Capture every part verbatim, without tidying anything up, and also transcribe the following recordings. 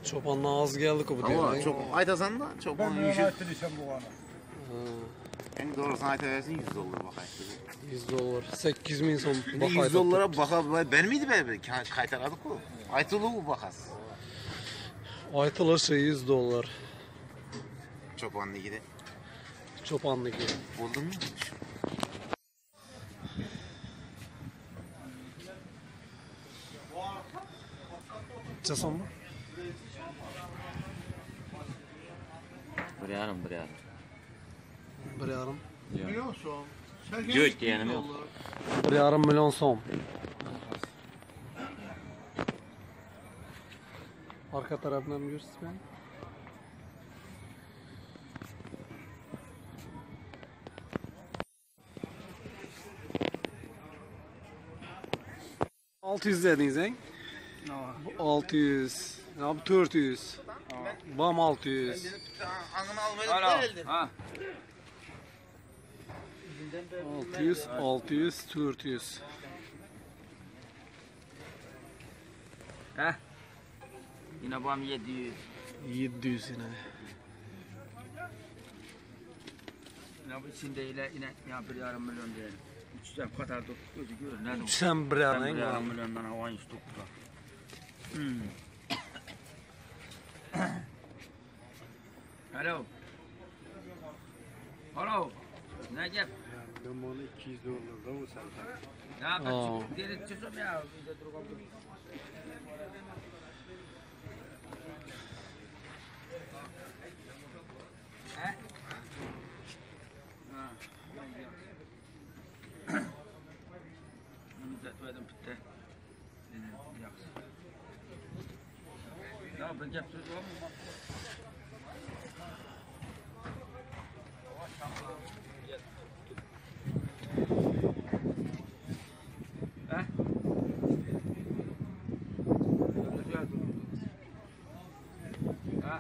Çobanın ağzı geldi ki bu Ama değil. çok aytasan da çoban Ben yüzü. ne aytırıysam bu ana. En doğrusunu aytaversin yüz dolar bakayım. yüz dolar. sekiz bin son Şimdi yüz dolara baka ben miydi be? Kaytarladık o. Aytılı bu bakas. Aytılaşı yüz dolar. Çobanlı gidi. Çobanlı gidi. Buldun mu? Çasam mı? Bir yarım, bir yarım. Bir yarım. Biliyor musun? Göç diyenim yok. Bir yarım milyon son. Arka tarafından mı görürsün ben? altı yüz dediniz he? Bu altı yüz. Ya bu dört yüz. Bam altı yüz. Angını almayı da Ha. altı yüz, altı yüz, dört yüz. Heh. Yine bam yedi yüz. yedi yüz yine. Yine bu içinde yine yine ya bir yarım milyon diyelim. üç yüz kadar da gözü görür. Nerede? Sen bir Ben yarım bir yarım he? milyondan hava yüz tuttu. Hmm. Alo. Alo. Necip. Ben bunu iki yüz dolar da bu sen. Ya Aa. ben geri çıkıyorum ya. Bir de duralım. He? Ha. Bunu da verdim bitti. Ya ben gel söz var mı? He? Ha?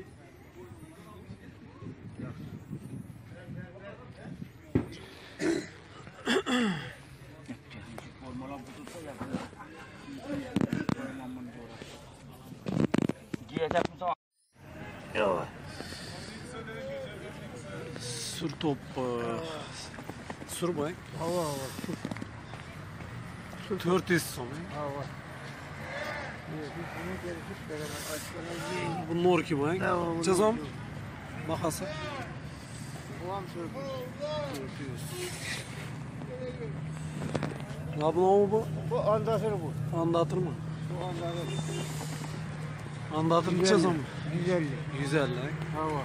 Yok. Sür top. Sür bay. Hava hava. dört yüz son. Hava. Bu nor ki bay. Çazam. Bakası. Ne yapın o bu? Bu andatır bu. Anlatır mı? Bu andatır. Anlatır mı çazam mı? yüz elli. yüz elli. he? Hava.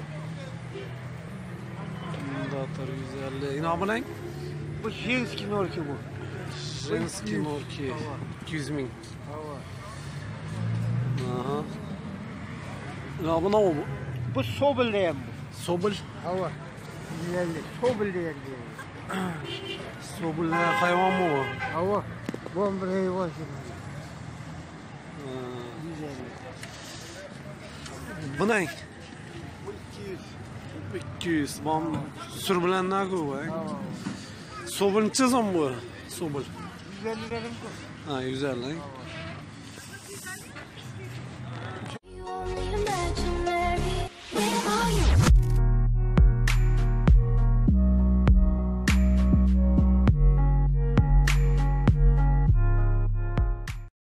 Anlatır yüz elli. İnan bu ne? Bu Şinski Norki bu. Jenski nor ki. iki yüz bin. Hava. Aha. Ne bu ne o bu? Bu Sobel diyen bu. Sobul. Hava. yüz elli. Sobel diyen diyor. Sobul ne hayvan mı o? Hava. Bu bir hayvan şimdi. Ha. yüz elli. Bu ne? Bu iki yüz. iki yüz. Bam sür bilen ne bu? Hava. Sobul çazam bu. Sobul. yüz elli dedim ki. Ha yüz elli.